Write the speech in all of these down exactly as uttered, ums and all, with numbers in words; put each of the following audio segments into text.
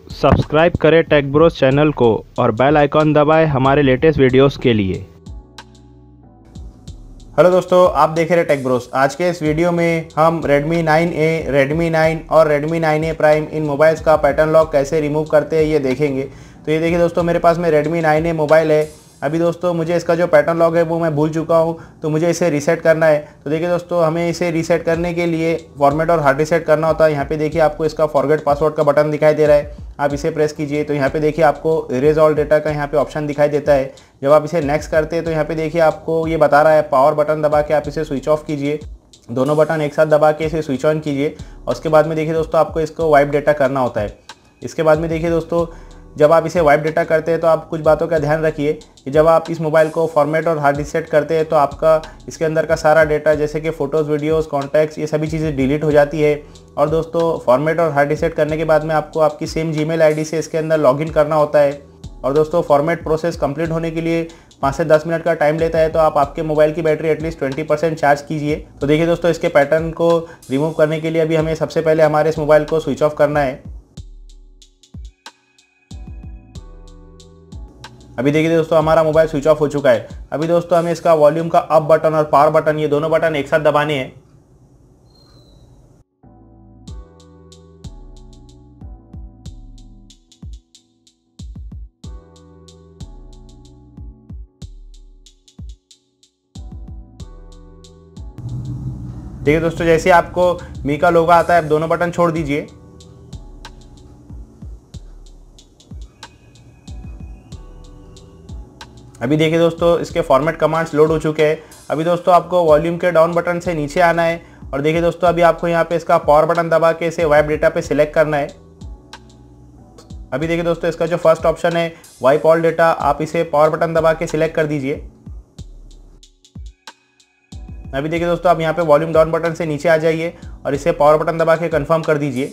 Subscribe करें take Bros channel को और बेल आइकॉन दबाएं हमारे लेटेस्ट वीडियोस के लिए। हेलो दोस्तों, आप देख रहे हैं टेक ब्रोस। आज के इस वीडियो में हम Redmi nine A, Redmi nine और Redmi नाइन ए प्राइम इन मोबाइल्स का पैटर्न लॉक कैसे रिमूव करते हैं ये देखेंगे। तो ये देखिए दोस्तों, मेरे पास में Redmi नाइन ए मोबाइल है। अभी दोस्तों मुझे इसका जो पैटर्न लॉक है वो मैं भूल चुका हूँ, तो मुझे इसे रीसेट करना है। तो देखिए दोस्तों, हमें इसे रीसेट करने के लिए फॉर्मेट और हार्ड रीसेट करना होता है। यहाँ पे देखिए आपको इसका फॉरगेट पासवर्ड का बटन दिखाई दे रहा है, आप इसे प्रेस कीजिए तो यहाँ पे देखिए आपको इरेज ऑल डेटा का यहाँ पे ऑप्शन दिखाई देता है। जब आप इसे नेक्स्ट करते हैं तो यहाँ पे देखिए आपको ये बता रहा है पावर बटन दबा के आप इसे स्विच ऑफ कीजिए। दोनों बटन एक साथ दबा के इसे स्विच ऑन कीजिए और उसके बाद में देखिए दोस्तों आपको इसको वाइप डेटा करना होता है। इसके बाद में देखिए दोस्तों, जब आप इसे वाइप डेटा करते हैं तो आप कुछ बातों का ध्यान रखिए कि जब आप इस मोबाइल को फॉर्मेट और हार्ड रीसेट करते हैं तो आपका इसके अंदर का सारा डेटा जैसे कि फ़ोटोज़, वीडियोस, कॉन्टैक्ट्स, ये सभी चीज़ें डिलीट हो जाती है। और दोस्तों फॉर्मेट और हार्ड रीसेट करने के बाद में आपको आपकी सेम जीमेल आईडी से इसके अंदर लॉगिन करना होता है। और दोस्तों फॉर्मेट प्रोसेस कंप्लीट होने के लिए पाँच से दस मिनट का टाइम लेता है, तो आप आपके मोबाइल की battery at least twenty percent charge कीजिए। तो देखिए दोस्तों, इसके पैटर्न को रिमूव करने के लिए अभी हमें सबसे पहले हमारे इस मोबाइल को स्विच ऑफ करना है। अभी देखिए दोस्तों, हमारा मोबाइल स्विच ऑफ हो चुका है। अभी दोस्तों हमें इसका वॉल्यूम का अप बटन और पावर बटन, ये दोनों बटन एक साथ दबाने हैं। देखिए दोस्तों, जैसे आपको मी का लोगो आता है, दोनों बटन छोड़ दीजिए। अभी देखिए दोस्तों, इसके फॉर्मेट कमांड्स लोड हो चुके हैं। अभी दोस्तों आपको वॉल्यूम के डाउन बटन से नीचे आना है और देखिए दोस्तों, अभी आपको यहाँ पे इसका पावर बटन दबा के इसे वाइप डेटा पे सिलेक्ट करना है। अभी देखिए दोस्तों, इसका जो फर्स्ट ऑप्शन है वाइप ऑल डेटा, आप इसे पावर बटन दबा के सिलेक्ट कर दीजिए। अभी देखिए दोस्तों, आप यहाँ पे वॉल्यूम डाउन बटन से नीचे आ जाइए और इसे पावर बटन दबा के कंफर्म कर दीजिए।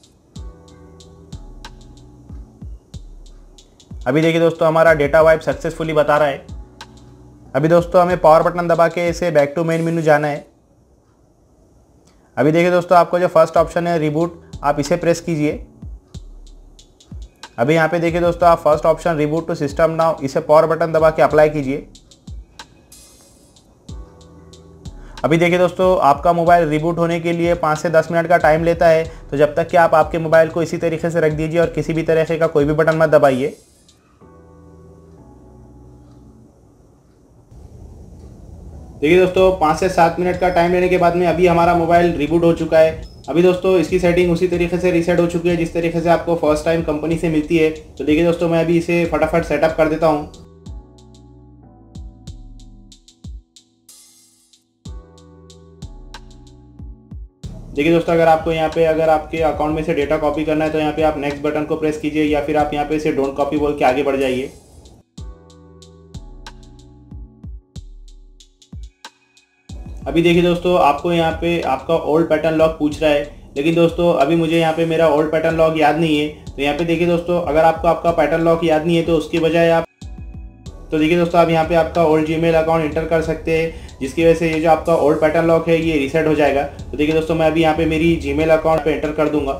अभी देखिए दोस्तों, हमारा डेटा वाइप सक्सेसफुली बता रहा है। अभी दोस्तों हमें पावर बटन दबा के इसे बैक टू मेन मेन्यू जाना है। अभी देखिए दोस्तों, आपका जो फर्स्ट ऑप्शन है रिबूट, आप इसे प्रेस कीजिए। अभी यहाँ पे देखिए दोस्तों, आप first option reboot to system now, इसे पावर बटन दबा के अप्लाई कीजिए। अभी देखिए दोस्तों, आपका मोबाइल रिबूट होने के लिए पाँच से दस मिनट का टाइम लेता है, तो जब तक कि आप आपके मोबाइल को इसी तरीके से रख दीजिए और किसी भी तरीके का कोई भी बटन मत दबाइए। देखिए दोस्तों, पाँच से सात मिनट का टाइम लेने के बाद में अभी हमारा मोबाइल रिबूट हो चुका है। अभी दोस्तों इसकी सेटिंग उसी तरीके से रीसेट हो चुकी है जिस तरीके से आपको फर्स्ट टाइम कंपनी से मिलती है। तो देखिए दोस्तों, मैं अभी इसे फटाफट सेटअप कर देता हूँ। देखिए दोस्तों, अगर आपको यहाँ पे अगर आपके अकाउंट में से डेटा कॉपी करना है तो यहाँ पे आप नेक्स्ट बटन को प्रेस कीजिए या फिर आप यहाँ पे इसे डोंट कॉपी बोल के आगे बढ़ जाइए। अभी देखिए दोस्तों, आपको यहाँ पे आपका ओल्ड पैटर्न लॉक पूछ रहा है, लेकिन दोस्तों अभी मुझे यहाँ पे मेरा ओल्ड पैटर्न लॉक याद नहीं है। तो यहाँ पे देखिए दोस्तों, अगर आपको आपका पैटर्न लॉक याद नहीं है तो उसकी बजाय आप तो देखिए दोस्तों, आप यहाँ पे आपका ओल्ड जीमेल अकाउंट इंटर कर सकते हैं, जिसकी वजह से ये जो आपका ओल्ड पैटर्न लॉक है ये रीसेट हो जाएगा। तो देखिए दोस्तों, मैं अभी यहाँ पे मेरी जीमेल अकाउंट पे इंटर कर दूंगा।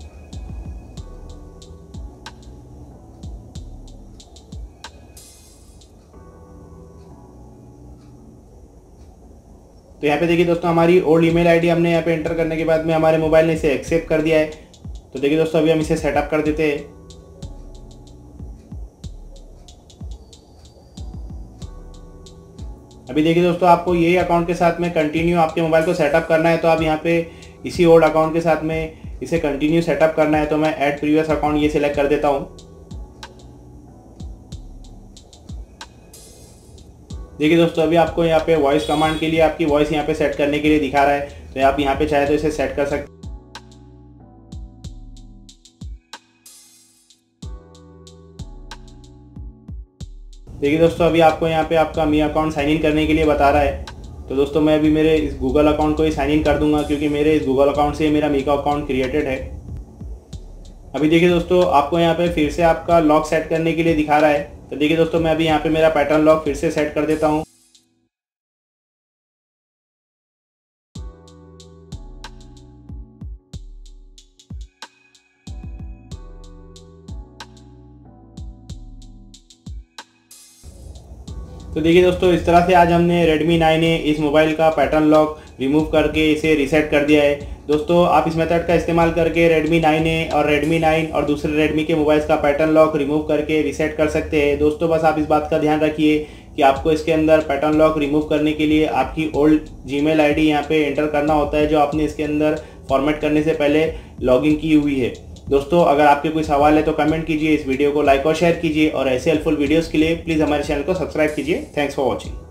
तो यहाँ पे देखिए दोस्तों, हमारी ओल्ड ईमेल आईडी हमने यहाँ पे एंटर करने के बाद में हमारे मोबाइल ने इसे एक्सेप्ट कर दिया है। तो देखिए दोस्तों, अभी हम इसे सेटअप कर देते हैं। अभी देखिए दोस्तों, आपको यही अकाउंट के साथ में कंटिन्यू आपके मोबाइल को सेटअप करना है, तो आप यहाँ पे इसी ओल्ड अकाउंट के साथ में इसे कंटिन्यू सेटअप करना है। तो मैं ऐड प्रीवियस अकाउंट ये सिलेक्ट कर देता हूँ। देखिए दोस्तों, अभी आपको यहाँ पे वॉइस कमांड के लिए आपकी वॉइस यहाँ पे सेट करने के लिए दिखा रहा है, तो आप यहाँ पे चाहे तो इसे सेट कर सकते। देखिए दोस्तों, अभी आपको यहाँ पे आपका मी अकाउंट साइन इन करने के लिए बता रहा है। तो दोस्तों मैं अभी मेरे इस गूगल अकाउंट को ही साइन इन कर दूंगा, क्योंकि मेरे इस गूगल अकाउंट से मेरा मी का अकाउंट क्रिएटेड है। अभी देखिए दोस्तों, आपको यहाँ पे फिर से आपका लॉक सेट करने के लिए दिखा रहा है। तो देखिए दोस्तों, मैं अभी यहाँ पे मेरा पैटर्न लॉक फिर से सेट कर देता हूँ। तो देखिए दोस्तों, इस तरह से आज हमने Redmi नाइन ए इस मोबाइल का पैटर्न लॉक रिमूव करके इसे रीसेट कर दिया है। दोस्तों आप इस मेथड का इस्तेमाल करके Redmi नाइन ए और Redmi नाइन और दूसरे Redmi के मोबाइल्स का पैटर्न लॉक रिमूव करके रीसेट कर सकते हैं। दोस्तों बस आप इस बात का ध्यान रखिए कि आपको इसके अंदर पैटर्न लॉक रिमूव करने के लिए आपकी ओल्ड जीमेल आईडी यहाँ पे एंटर करना होता है, जो आपने इसके अंदर फॉर्मेट करने से पहले लॉगिन की हुई है। दोस्तों अगर आपके कोई सवाल है तो कमेंट कीजिए, इस वीडियो को लाइक और शेयर कीजिए और ऐसे हेल्पफुल वीडियोस के लिए प्लीज़ हमारे चैनल को सब्सक्राइब कीजिए। Thanks for watching.